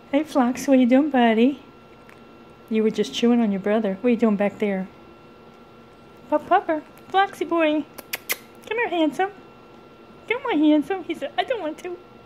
Hey, Flox, what you doing, buddy? You were just chewing on your brother. What are you doing back there? Pupper. Floxy boy. Come here, handsome. Come on, handsome. He said, I don't want to.